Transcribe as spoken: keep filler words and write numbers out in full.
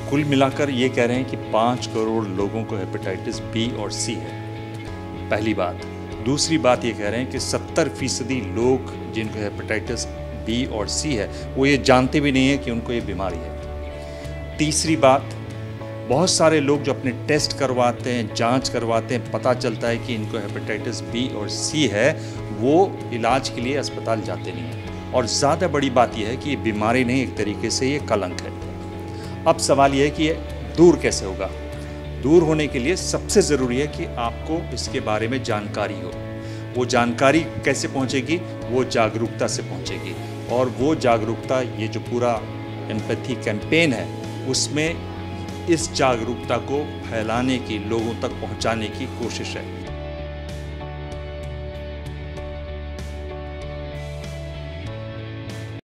कुल मिलाकर ये कह रहे हैं कि पाँच करोड़ लोगों को हेपेटाइटिस बी और सी है, पहली बात। दूसरी बात ये कह रहे हैं कि सत्तर फीसदी लोग जिनको हेपेटाइटिस बी और सी है वो ये जानते भी नहीं है कि उनको ये बीमारी है। तीसरी बात, बहुत सारे लोग जो अपने टेस्ट करवाते हैं, जांच करवाते हैं, पता चलता है कि इनको हेपेटाइटिस बी और सी है, वो इलाज के लिए अस्पताल जाते नहीं हैं। और ज़्यादा बड़ी बात यह है कि ये बीमारी नहीं, एक तरीके से ये कलंक है। अब सवाल यह है कि ये दूर कैसे होगा। दूर होने के लिए सबसे ज़रूरी है कि आपको इसके बारे में जानकारी हो। वो जानकारी कैसे पहुंचेगी? वो जागरूकता से पहुंचेगी। और वो जागरूकता, ये जो पूरा एम्पैथी कैंपेन है, उसमें इस जागरूकता को फैलाने की, लोगों तक पहुंचाने की कोशिश है।